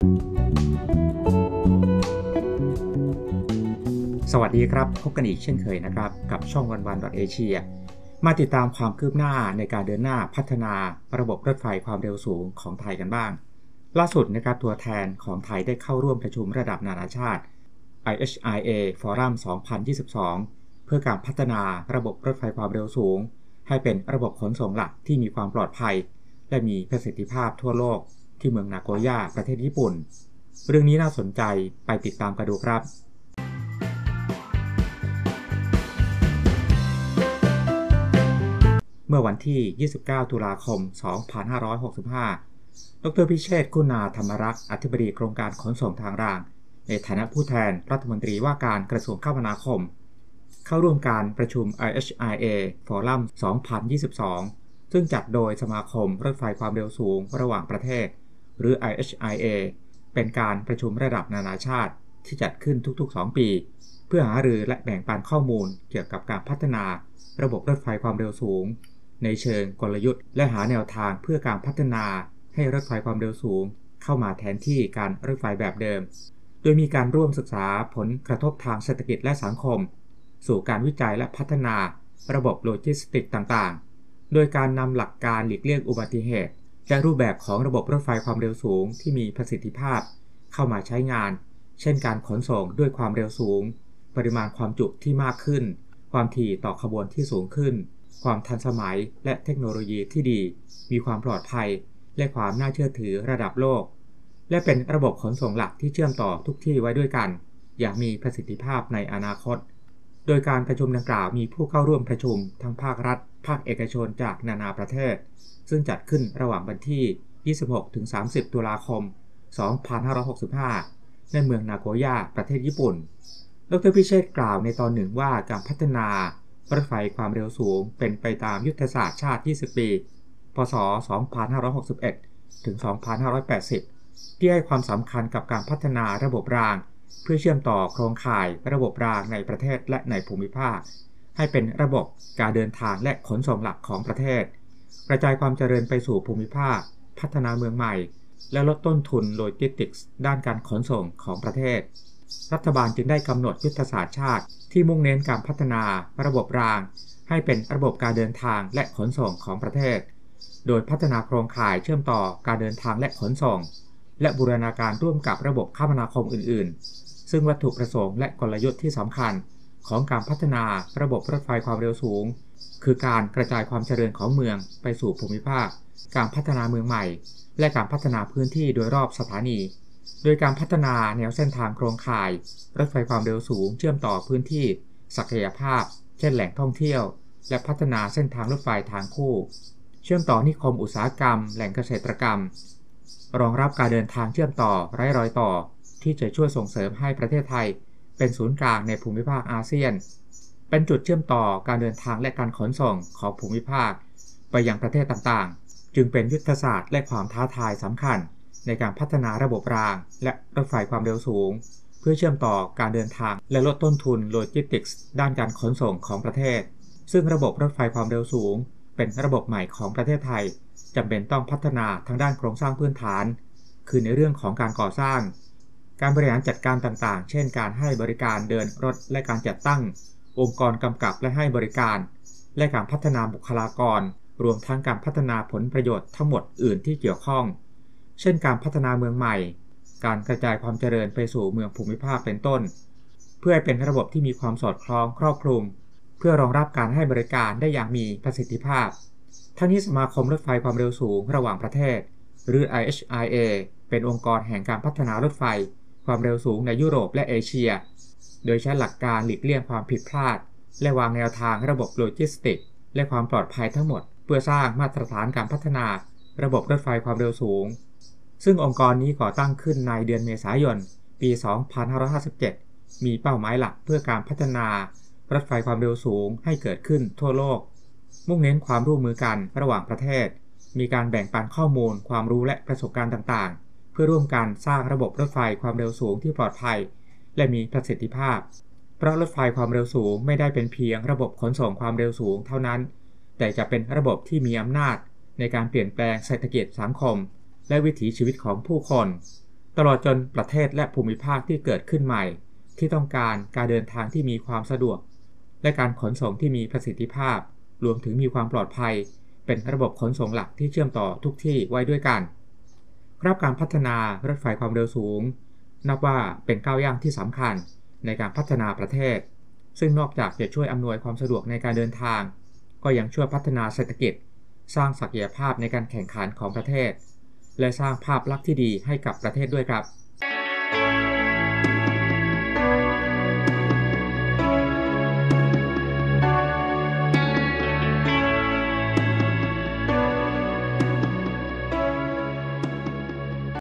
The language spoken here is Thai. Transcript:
สวัสดีครับพบกันอีกเช่นเคยนะครับกับช่องวันๆ .asia มาติดตามความคืบหน้าในการเดินหน้าพัฒนาระบบรถไฟความเร็วสูงของไทยกันบ้างล่าสุดนะครับตัวแทนของไทยได้เข้าร่วมประชุมระดับนานาชาติ IHIA Forum 2022 เพื่อการพัฒนาระบบรถไฟความเร็วสูงให้เป็นระบบขนส่งหลักที่มีความปลอดภัยและมีประสิทธิภาพทั่วโลกที่เมืองนาโกย่าประเทศญี่ปุ่นเรื่องนี้น่าสนใจไปติดตามกันดูครับเมื่อวันที่ 29 ตุลาคม 2565 ดร.พิเชษฐ์ คุณาธรรมรักษ์ อธิบดีกรมการขนส่งทางรางในฐานะผู้แทนรัฐมนตรีว่าการกระทรวงคมนาคมเข้าร่วมการประชุม IHIA Forum 2022 ซึ่งจัดโดยสมาคมรถไฟความเร็วสูงระหว่างประเทศหรือ IHIA เป็นการประชุมระดับนานาชาติที่จัดขึ้นทุกๆ 2 ปีเพื่อหารือและแบ่งปันข้อมูลเกี่ยวกับการพัฒนาระบบรถไฟความเร็วสูงในเชิงกลยุทธ์และหาแนวทางเพื่อการพัฒนาให้รถไฟความเร็วสูงเข้ามาแทนที่การรถไฟแบบเดิมโดยมีการร่วมศึกษาผลกระทบทางเศรษฐกิจและสังคมสู่การวิจัยและพัฒนาระบบโลจิสติกต่างๆโดยการนำหลักการหลีกเลี่ยงอุบัติเหตุและรูปแบบของระบบรถไฟความเร็วสูงที่มีประสิทธิภาพเข้ามาใช้งานเช่นการขนส่งด้วยความเร็วสูงปริมาณความจุที่มากขึ้นความถี่ต่อขบวนที่สูงขึ้นความทันสมัยและเทคโนโลยีที่ดีมีความปลอดภัยและความน่าเชื่อถือระดับโลกและเป็นระบบขนส่งหลักที่เชื่อมต่อทุกที่ไว้ด้วยกันอย่างมีประสิทธิภาพในอนาคตโดยการประชุมดังกล่าวมีผู้เข้าร่วมประชุมทั้งภาครัฐภาคเอกชนจากนานาประเทศซึ่งจัดขึ้นระหว่างวันที่ 26-30 ตุลาคม 2565 ในเมืองนาโกย่าประเทศญี่ปุ่นดร.พิเชษฐ์กล่าวในตอนหนึ่งว่าการพัฒนารถไฟความเร็วสูงเป็นไปตามยุทธศาสตร์ชาติ 20 ปี พ.ศ. 2561 ถึง 2580 ที่ให้ความสำคัญกับการพัฒนาระบบรางเพื่อเชื่อมต่อโครงข่ายระบบรางในประเทศและในภูมิภาคให้เป็นระบบการเดินทางและขนส่งหลักของประเทศกระจายความเจริญไปสู่ภูมิภาคพัฒนาเมืองใหม่และลดต้นทุนโลจิสติกส์ด้านการขนส่งของประเทศรัฐบาลจึงได้กำหนดยุทธศาสตร์ชาติที่มุ่งเน้นการพัฒนาระบบรางให้เป็นระบบการเดินทางและขนส่งของประเทศโดยพัฒนาโครงข่ายเชื่อมต่อการเดินทางและขนส่งและบูรณาการร่วมกับระบบคมนาคมอื่นๆซึ่งวัตถุประสงค์และกลยุทธ์ที่สำคัญของการพัฒนาระบบรถไฟความเร็วสูงคือการกระจายความเจริญของเมืองไปสู่ภูมิภาคการพัฒนาเมืองใหม่และการพัฒนาพื้นที่โดยรอบสถานีโดยการพัฒนาแนวเส้นทางโครงข่ายรถไฟความเร็วสูงเชื่อมต่อพื้นที่ศักยภาพเช่นแหล่งท่องเที่ยวและพัฒนาเส้นทางรถไฟทางคู่เชื่อมต่อนิคมอุตสาหกรรมแหล่งเกษตรกรรมรองรับการเดินทางเชื่อมต่อไร้รอยต่อที่จะช่วยส่งเสริมให้ประเทศไทยเป็นศูนย์กลางในภูมิภาคอาเซียนเป็นจุดเชื่อมต่อการเดินทางและการขนส่งของภูมิภาคไปยังประเทศต่างๆจึงเป็นยุทธศาสตร์และความท้าทายสำคัญในการพัฒนาระบบรางและรถไฟความเร็วสูงเพื่อเชื่อมต่อการเดินทางและลดต้นทุนโลจิสติกส์ด้านการขนส่งของประเทศซึ่งระบบรถไฟความเร็วสูงเป็นระบบใหม่ของประเทศไทยจำเป็นต้องพัฒนาทางด้านโครงสร้างพื้นฐานคือในเรื่องของการก่อสร้างการบริหารจัดการต่างๆเช่นการให้บริการเดินรถและการจัดตั้งองค์กรกำกับและให้บริการและการพัฒนาบุคลากรรวมทั้งการพัฒนาผลประโยชน์ทั้งหมดอื่นที่เกี่ยวข้องเช่นการพัฒนาเมืองใหม่การกระจายความเจริญไปสู่เมืองภูมิภาคเป็นต้นเพื่อให้เป็นระบบที่มีความสอดคล้องครอบคลุมเพื่อรองรับการให้บริการได้อย่างมีประสิทธิภาพทั้งนี้สมาคมรถไฟความเร็วสูงระหว่างประเทศหรือ IHIA เป็นองค์กรแห่งการพัฒนารถไฟความเร็วสูงในยุโรปและเอเชียโดยใช้หลักการหลีกเลี่ยงความผิดพลาดและวางแนวทางระบบโลจิสติกส์และความปลอดภัยทั้งหมดเพื่อสร้างมาตรฐานการพัฒนาระบบรถไฟความเร็วสูงซึ่งองค์กรนี้ก่อตั้งขึ้นในเดือนเมษายนปี 2557 มีเป้าหมายหลักเพื่อการพัฒนารถไฟความเร็วสูงให้เกิดขึ้นทั่วโลกมุ่งเน้นความร่วมมือกันระหว่างประเทศมีการแบ่งปันข้อมูลความรู้และประสบการณ์ต่างๆเพื่อร่วมกันสร้างระบบรถไฟความเร็วสูงที่ปลอดภัยและมีประสิทธิภาพเพราะรถไฟความเร็วสูงไม่ได้เป็นเพียงระบบขนส่งความเร็วสูงเท่านั้นแต่จะเป็นระบบที่มีอำนาจในการเปลี่ยนแปลงเศรษฐกิจสังคมและวิถีชีวิตของผู้คนตลอดจนประเทศและภูมิภาคที่เกิดขึ้นใหม่ที่ต้องการการเดินทางที่มีความสะดวกและการขนส่งที่มีประสิทธิภาพรวมถึงมีความปลอดภัยเป็นระบบขนส่งหลักที่เชื่อมต่อทุกที่ไว้ด้วยกันครับการพัฒนารถไฟความเร็วสูงนับว่าเป็นก้าวย่างที่สำคัญในการพัฒนาประเทศซึ่งนอกจากจะช่วยอำนวยความสะดวกในการเดินทางก็ยังช่วยพัฒนาเศรษฐกิจสร้างศักยภาพในการแข่งขันของประเทศและสร้างภาพลักษณ์ที่ดีให้กับประเทศด้วยครับ